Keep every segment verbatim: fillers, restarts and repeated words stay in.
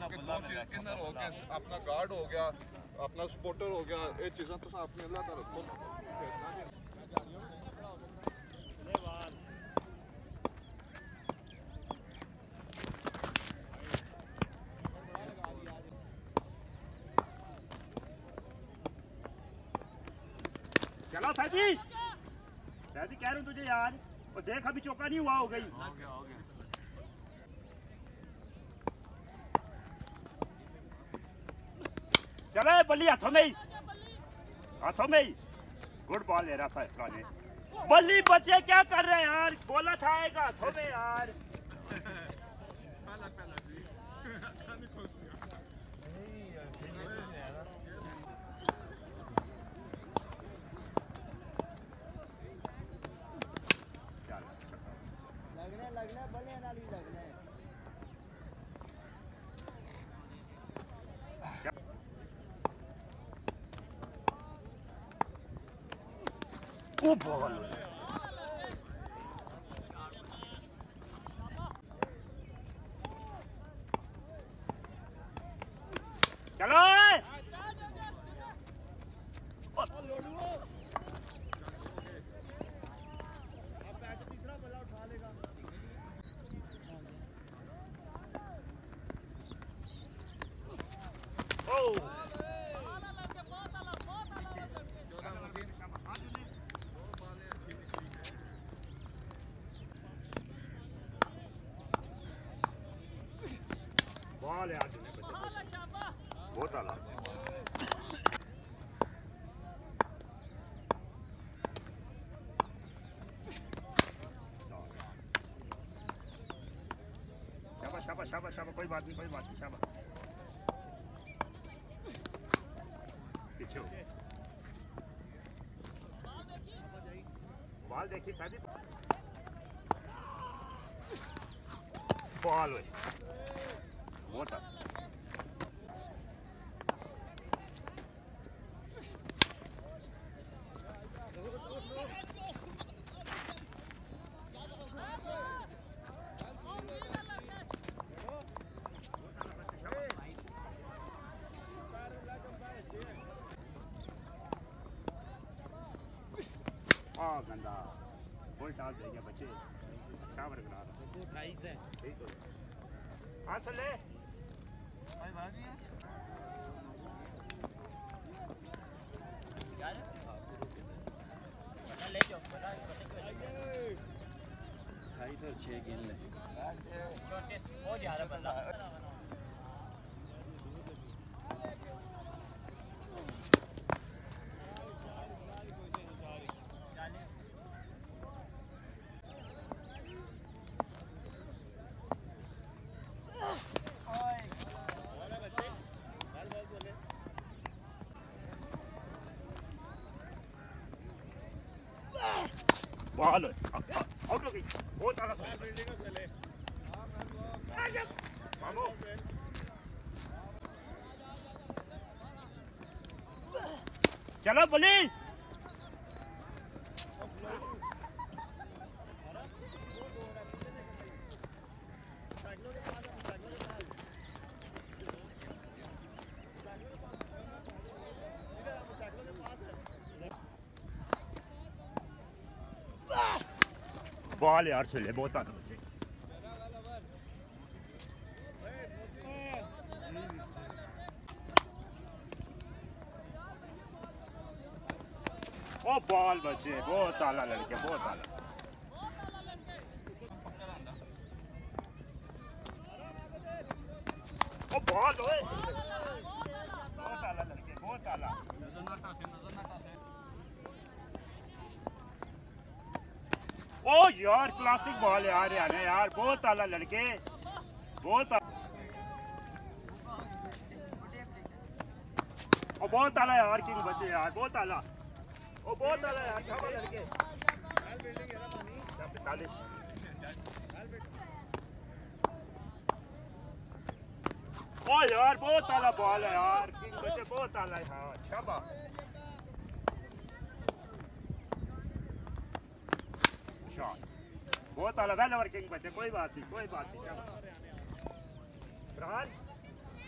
Inner हो गया, अपना गार्ड हो गया, अपना सपोर्टर हो गया, ये चीज़ां तो अपने अल्लाह का रखो। चलो फैजी, फैजी कह रहा हूँ तुझे यार, और देख अभी चौका नहीं हुआ, हो गई। हो गया हो गया। चलो बल्ली हाथों में ही, हाथों में ही। गुड बॉल ले रहा था ने। बल्ली बच्चे क्या कर रहे हैं यार, बोला था आएगा हाथों में यार। लगने लगने बल्ले नाल भी लगने। ओ बॉल चलो बॉल है आज बहुत आला। शाबाश शाबाश शाबाश शाबाश, कोई बात नहीं कोई बात नहीं, शाबाश। पीछे हो बॉल देखिए शादी, बॉल बहुत आला। हाँ गंदा कोई टाल दे गया बच्चे, क्या बरक रहा था अट्ठाईस है ठीक हो। हाँ सुन ले भाई भाभी ले जाओ ढाई सौ छः गिन ले हो जा रहा बल्ला। बॉल आउट हो गई, बहुत आला सा मामू। चलो बली बॉल यार चले बहुत आना बच्चे। ओ बॉल बच्चे बहुत आला लड़के बहुत आला। ओ बॉल ओए बहुत आला लड़के बहुत आला। ओ यार क्लासिक बॉल यार यार यार बहुत आला लड़के बहुत आला। ओ बहुत आला यार किंग बच्चे यार बहुत आला, ओ बहुत आला यार शाबाश लड़के। पैंतालीस ओ यार बहुत आला बॉल है यार किंग बच्चे बहुत आला है। हाँ शाबाश बहुत आला वेल वर्किंग बच्चे, कोई बात नहीं कोई बात नहीं।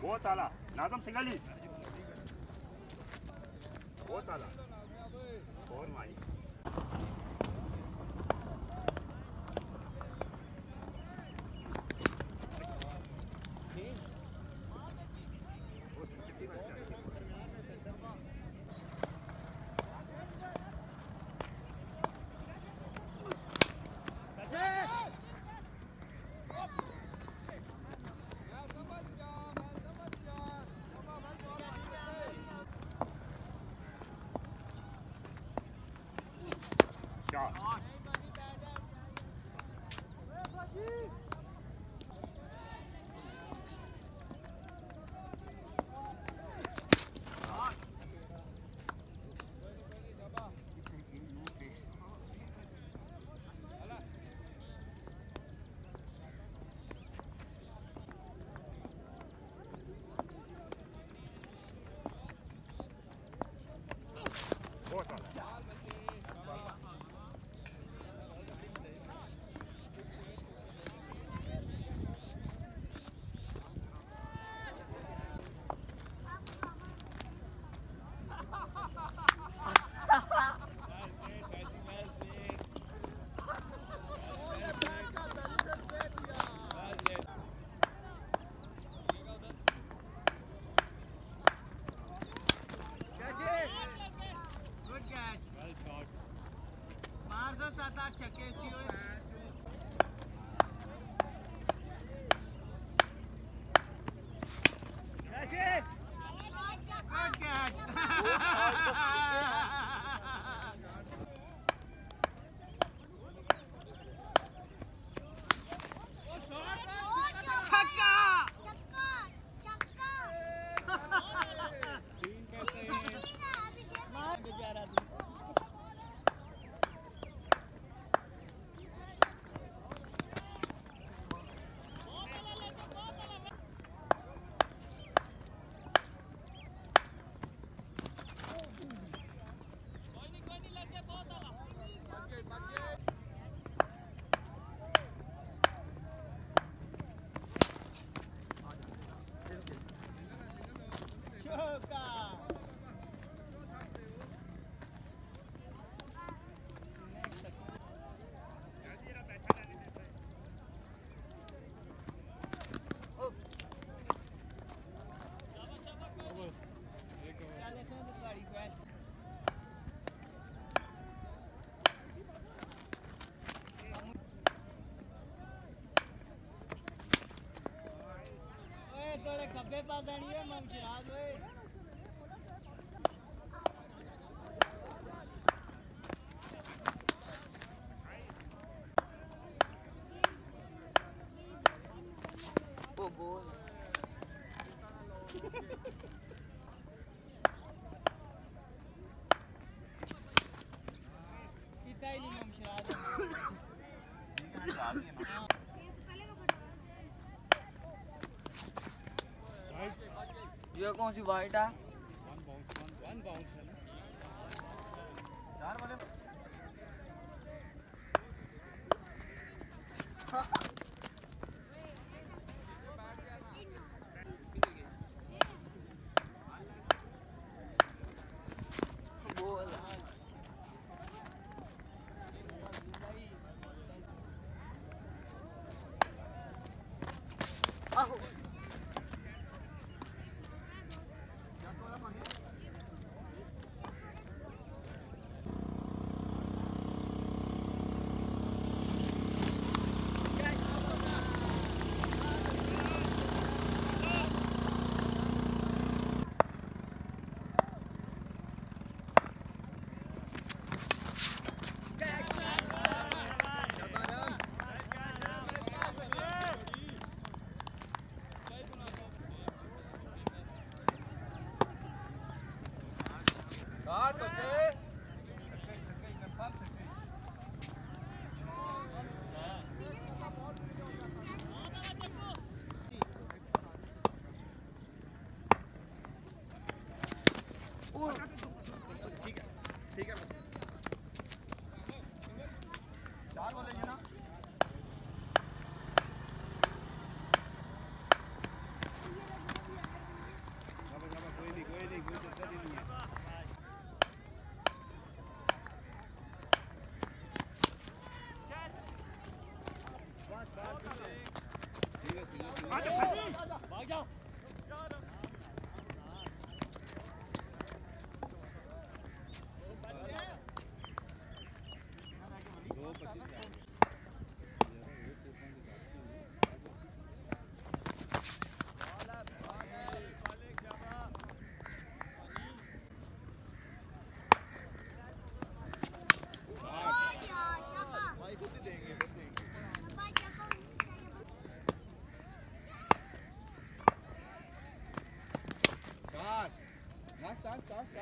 बहुत आला नाजम सिंगाली बहुत आला और माई खब्बे पास आनी है मम शिराज ओए ओ गोल पीता ही नहीं मम शिराज ये कौन सी वाइट है वन बाउंस वन बाउंस है ना चार वाले ठीक है ठीक है चार बोलेंगे ना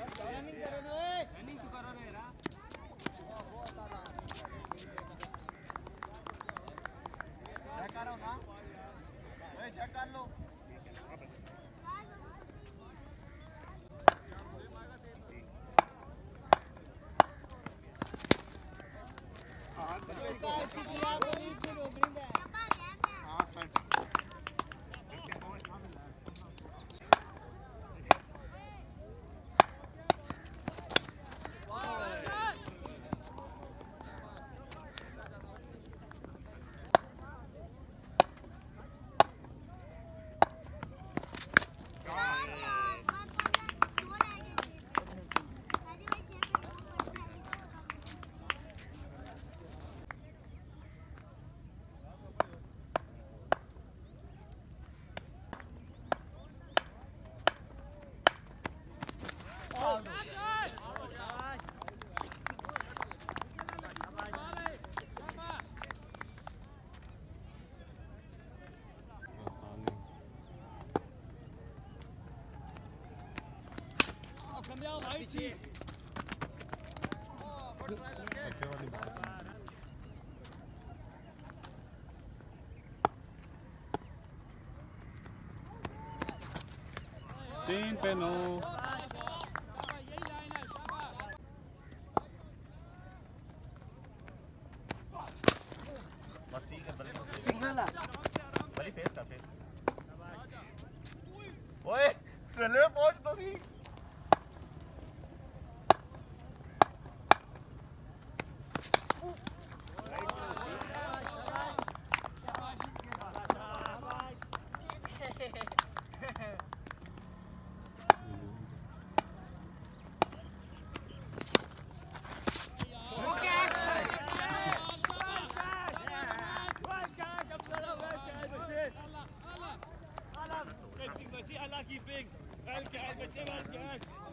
चेक कर लो तीन पे नौ बस ठीक है बल्ले सिग्नल आ बल्ले फेस कर फेस ओए चले पहुंच तो सी Allah keeping. Well, guys,